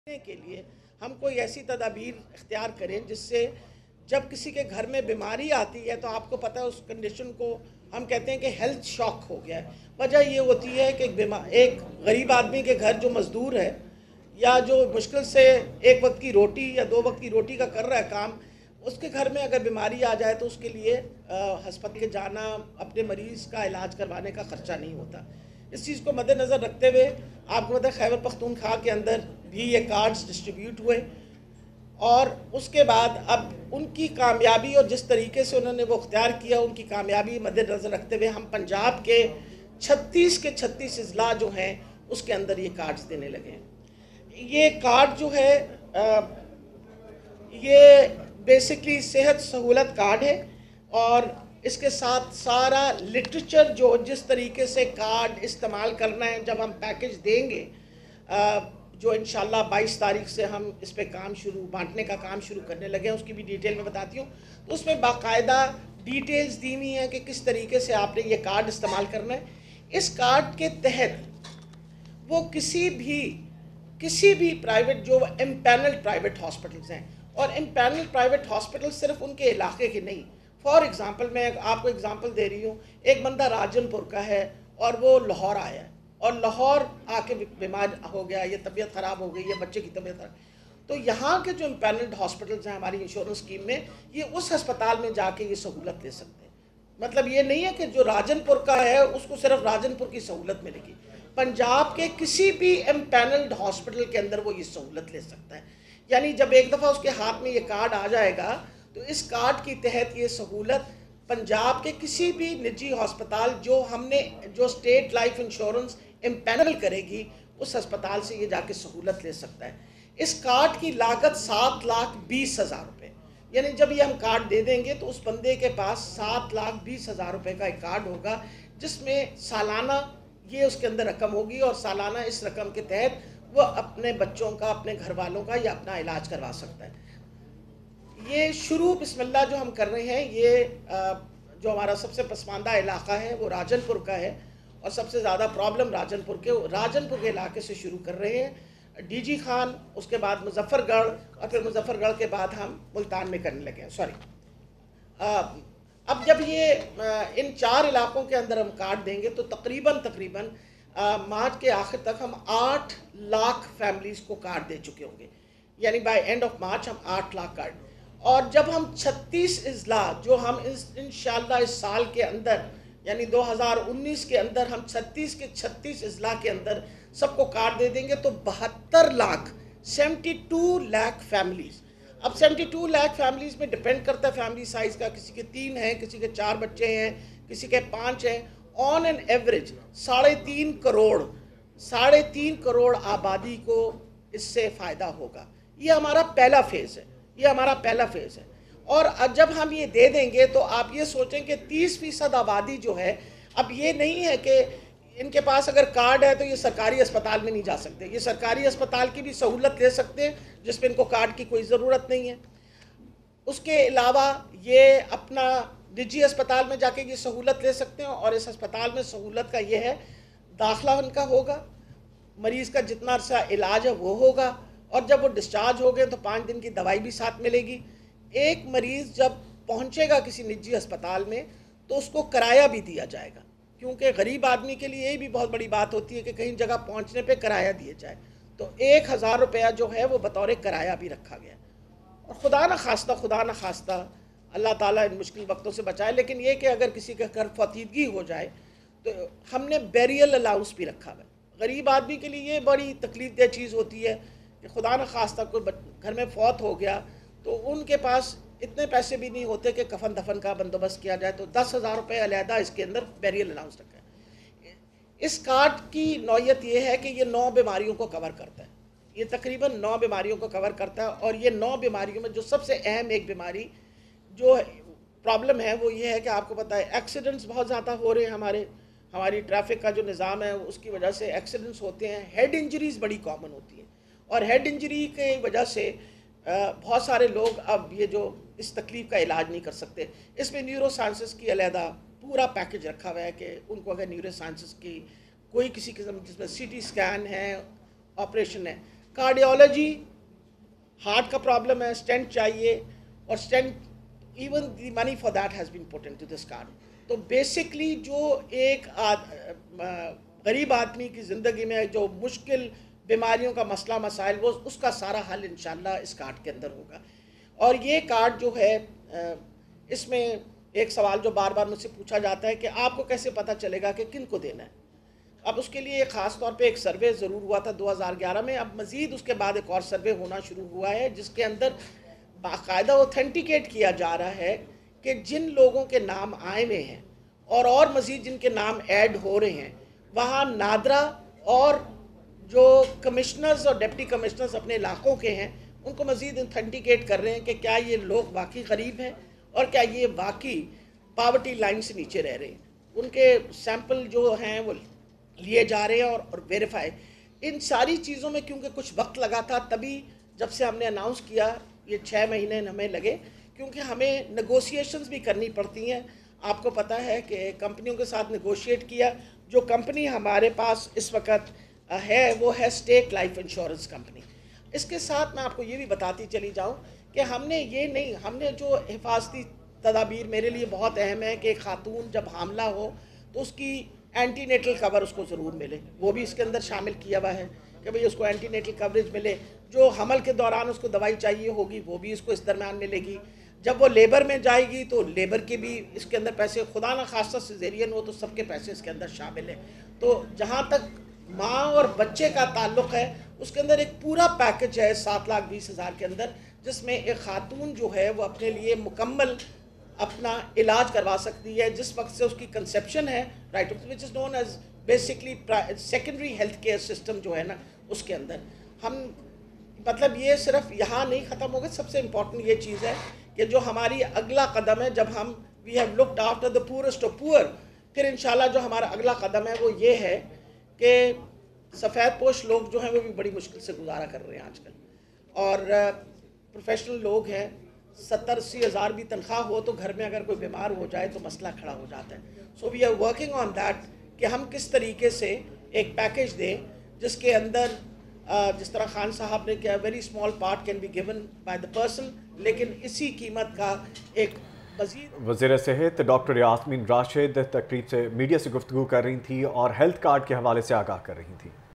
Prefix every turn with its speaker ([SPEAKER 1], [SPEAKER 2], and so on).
[SPEAKER 1] کے لیے ہم کوئی ایسی تدابیر اختیار کریں جس سے جب کسی کے گھر میں بیماری آتی ہے تو آپ کو پتہ ہے اس کنڈیشن کو ہم کہتے ہیں کہ ہیلتھ شاک ہو گیا ہے. وجہ یہ ہوتی ہے کہ ایک غریب آدمی کے گھر جو مزدور ہے یا جو مشکل سے ایک وقت کی روٹی یا دو وقت کی روٹی کا کر رہا ہے کام، اس کے گھر میں اگر بیماری آ جائے تو اس کے لیے ہسپتال کے جانا، اپنے مریض کا علاج کروانے کا خرچہ نہیں ہوتا. اس چیز کو مد نظر رکھتے ہوئے آپ کو پتہ ہے خیبر پختونخوا کے اندر بھی یہ کارڈز ڈسٹریبیوٹ ہوئے، اور اس کے بعد اب ان کی کامیابی اور جس طریقے سے انہوں نے وہ اختیار کیا، ان کی کامیابی مد نظر رکھتے ہوئے ہم پنجاب کے 36 اضلاع جو ہیں اس کے اندر یہ کارڈز دینے لگے ہیں. یہ کارڈ جو ہے یہ بیسکلی صحت سہولت کارڈ ہے، اور اس کے ساتھ سارا لٹریچر جو جس طریقے سے کارڈ استعمال کرنا ہے جب ہم پیکج دیں گے، جو انشاءاللہ 22 تاریخ سے ہم اس پہ بانٹنے کا کام شروع کرنے لگے ہیں، اس کی بھی ڈیٹیل میں بتاتی ہوں. تو اس میں باقاعدہ ڈیٹیلز دی ہوئی ہیں کہ کس طریقے سے آپ نے یہ کارڈ استعمال کرنا ہے. اس کارڈ کے تحت وہ کسی بھی پرائیویٹ جو امپینلڈ پرائیویٹ ہاسپٹلز ہیں، اور امپینلڈ پرائیویٹ ہاسپٹل صرف ان کے علاقے کے نہیں. فار ایگزامپل میں آپ کو ایگزامپل دے رہی ہوں، ایک بندہ راجن پور کا ہے اور وہ لاہور آیا ہے، اور لاہور آ کے بیمار ہو گیا، یہ طبیعت خراب ہو گئی، یہ بچے کی طبیعت خراب، تو یہاں کے جو امپینلڈ ہاسپٹلز ہیں ہماری انشورنس اسکیم میں، یہ اس ہسپتال میں جا کے یہ سہولت لے سکتے ہیں. مطلب یہ نہیں ہے کہ جو راجن پور کا ہے اس کو صرف راجن پور کی سہولت ملے گی، پنجاب کے کسی بھی امپینلڈ ہاسپٹل کے اندر وہ یہ سہولت لے سکتا ہے. یعنی جب ایک دفعہ اس کے ہاتھ میں یہ کارڈ آ جائے گا تو اس کارڈ کی تحت یہ سہولت پنجاب کے کسی بھی نجی ہسپتال جو اسٹیٹ لائف انشورنس امپینل کرے گی، اس ہسپتال سے یہ جا کے سہولت لے سکتا ہے. اس کارڈ کی لاگت 7,20,000 روپے، یعنی جب یہ ہم کارڈ دے دیں گے تو اس بندے کے پاس 7,20,000 روپے کا ایک کارڈ ہوگا، جس میں سالانہ یہ اس کے اندر رقم ہوگی، اور سالانہ اس رقم کے تحت وہ اپنے بچوں کا، اپنے گھر والوں کا یا اپنا علاج کروا سکتا ہے. یہ شروع بسم اللہ جو ہم کر رہے ہیں، یہ جو ہمارا سب سے پسماندہ علاقہ ہے وہ راجن پور کا ہے، اور سب سے زیادہ پرابلم راجن پور کے علاقے سے شروع کر رہے ہیں. ڈی جی خان، اس کے بعد مظفر گڑھ، اور پھر مظفر گڑھ کے بعد ہم ملتان میں کرنے لگے ہیں. اب جب یہ ان 4 علاقوں کے اندر ہم کارڈ دیں گے تو تقریباً مارچ کے آخر تک ہم 8 لاکھ فیملیز کو کارڈ دے چکے ہوں گے. یعنی بائی اینڈ آف مارچ ہم 8 لاکھ کارڈ، اور جب ہم 36 اضلاع جو ہم انشاءاللہ اس سال کے اندر یعنی 2019 کے اندر ہم 36 اضلاع کے اندر سب کو کارڈ دے دیں گے تو 72 لاکھ فیملیز. اب 72 لاکھ فیملیز میں ڈیپینڈ کرتا ہے فیملی سائز کا، کسی کے 3 ہیں، کسی کے 4 بچے ہیں، کسی کے 5 ہیں. آن این ایوریج 3.5 کروڑ آبادی کو اس سے فائدہ ہوگا. یہ ہمارا پہلا فیز ہے. اور جب ہم یہ دے دیں گے تو آپ یہ سوچیں کہ 30% آبادی جو ہے، اب یہ نہیں ہے کہ ان کے پاس اگر کارڈ ہے تو یہ سرکاری اسپتال میں نہیں جا سکتے، یہ سرکاری اسپتال کی بھی سہولت لے سکتے ہیں جس پہ ان کو کارڈ کی کوئی ضرورت نہیں ہے. اس کے علاوہ یہ اپنا نجی اسپتال میں جا کے یہ سہولت لے سکتے ہیں، اور اس اسپتال میں سہولت کا یہ ہے داخلہ ان کا ہوگا، مریض کا جتنا عرصہ علاج ہے وہ ہوگا، اور جب وہ ڈسچارج ہو گئے تو 5 دن کی دوائی بھی ساتھ ملے گی. ایک مریض جب پہنچے گا کسی نجی اسپتال میں تو اس کو کرایہ بھی دیا جائے گا، کیونکہ غریب آدمی کے لیے یہ بھی بہت بڑی بات ہوتی ہے کہ کہیں جگہ پہنچنے پہ کرایہ دیے جائے. تو 1,000 روپیہ جو ہے وہ بطور کرایہ بھی رکھا گیا. اور خدا نہ خواستہ اللہ تعالیٰ ان مشکل وقتوں سے بچائے، لیکن یہ کہ اگر کسی کے گھر فوتیدگی ہو جائے تو ہم نے بیریل الاؤنس بھی رکھا ہے. غریب آدمی کے لیے یہ بڑی تکلیف دہ چیز ہوتی ہے کہ خدا نہ خواستہ کوئی گھر میں فوت ہو گیا تو ان کے پاس اتنے پیسے بھی نہیں ہوتے کہ کفن دفن کا بندوبست کیا جائے، تو 10,000 روپے علیحدہ اس کے اندر بیریل الاؤنس رکھا ہے. اس کارڈ کی نوعیت یہ ہے کہ یہ 9 بیماریوں کو کور کرتا ہے. یہ تقریباً 9 بیماریوں کو کور کرتا ہے، اور یہ 9 بیماریوں میں جو سب سے اہم ایک بیماری جو پرابلم ہے وہ یہ ہے کہ آپ کو پتہ ہے ایکسیڈنٹس بہت زیادہ ہو رہے ہیں. ہماری ٹریفک کا جو نظام ہے اس کی وجہ سے ایکسیڈنٹس ہوتے ہیں. ہیڈ انجریز بڑی کامن ہوتی ہیں، اور ہیڈ انجری کی وجہ سے بہت سارے لوگ اب یہ جو اس تکلیف کا علاج نہیں کر سکتے. اس میں نیورو سائنسز کی علیحدہ پورا پیکج رکھا ہوا ہے کہ ان کو اگر نیورو سائنسز کی کوئی کسی قسم جس میں CT اسکین ہے، آپریشن ہے. कार्डियोलॉजी, हार्ट का प्रॉब्लम है, स्टेंट चाहिए, और stent even the money for that has been put into this card. तो बेसिकली जो एक गरीब आदमी की ज़िंदगी में जो मुश्किल बीमारियों का मसला मसाइल, वो उसका सारा हल इंशाल्लाह इस कार्ड के अंदर होगा. और ये कार्ड जो है, इसमें एक सवाल जो बार बार मुझसे पूछा जाता है कि आपको कैसे पता चलेगा कि किन को देना है. अब उसके लिए ख़ास तौर पे एक सर्वे ज़रूर हुआ था 2011 में. अब मज़ीद उसके बाद एक और सर्वे होना शुरू हुआ है जिसके अंदर बाकायदा ऑथेंटिकेट किया जा रहा है कि जिन लोगों के नाम आए हुए हैं और मज़ीद जिनके नाम ऐड हो रहे हैं, वहाँ नादरा और जो कमिश्नर्स और डिप्टी कमिश्नर्स अपने इलाकों के हैं, उनको मज़ीद ऑथेंटिकेट कर रहे हैं कि क्या ये लोग वाकई गरीब हैं और क्या ये वाकई पावर्टी लाइन से नीचे रह रहे हैं. उनके सैंपल जो हैं वो लिए जा रहे हैं और वेरीफाई. इन सारी चीज़ों में क्योंकि कुछ वक्त लगा था, तभी जब से हमने अनाउंस किया, ये 6 महीने हमें लगे, क्योंकि हमें नेगोशिएशंस भी करनी पड़ती हैं. आपको पता है कि कंपनियों के साथ नेगोशिएट किया. जो कंपनी हमारे पास इस वक्त है वो है स्टेट लाइफ इंश्योरेंस कंपनी. इसके साथ मैं आपको ये भी बताती चली जाऊँ कि हमने जो हिफाजती तदाबीर मेरे लिए बहुत अहम है कि एक खातून जब हामला हो तो उसकी एंटीनेटल कवर उसको ज़रूर मिले. वो भी इसके अंदर शामिल किया हुआ है कि भाई उसको एंटीनेटल कवरेज मिले. जो हमल के दौरान उसको दवाई चाहिए होगी वो भी इसको इस दरम्यान मिलेगी. जब वो लेबर में जाएगी तो लेबर के भी इसके अंदर पैसे, खुदा न खास्ता सिजेरियन हो तो सबके पैसे इसके अंदर शामिल हैं. तो जहाँ तक माँ और बच्चे का ताल्लुक़ है, उसके अंदर एक पूरा पैकेज है 7,20,000 के अंदर, जिसमें एक खातून जो है वो अपने लिए मुकम्मल अपना इलाज करवा सकती है जिस वक्त से उसकी कंसेप्शन है, right, which is known as basically secondary health care system जो है ना, उसके अंदर हम मतलब ये सिर्फ यहाँ नहीं ख़त्म हो गए. सबसे इम्पॉर्टेंट ये चीज़ है कि जो हमारी अगला कदम है, जब हम we have looked after the poorest of poor, फिर इंशाल्लाह जो हमारा अगला कदम है वो ये है कि सफ़ेद पोश लोग जो हैं वो भी बड़ी मुश्किल से गुजारा कर रहे हैं आजकल, और प्रोफेशनल लोग हैं. 70-80 हज़ार भी तनख्वाह हो तो घर में अगर कोई बीमार हो जाए तो मसला खड़ा हो जाता है. So we are working on that कि हम किस तरीके से एक पैकेज दें जिसके अंदर जिस तरह खान साहब ने किया, very small part can be given by the person, लेकिन इसी कीमत का एक मज़ीद.
[SPEAKER 2] वज़ीर सेहत डॉक्टर यास्मीन राशिद तकरीब से मीडिया से गुफ्तगू कर रही थी और हेल्थ कार्ड के हवाले से आगाह कर रही थी.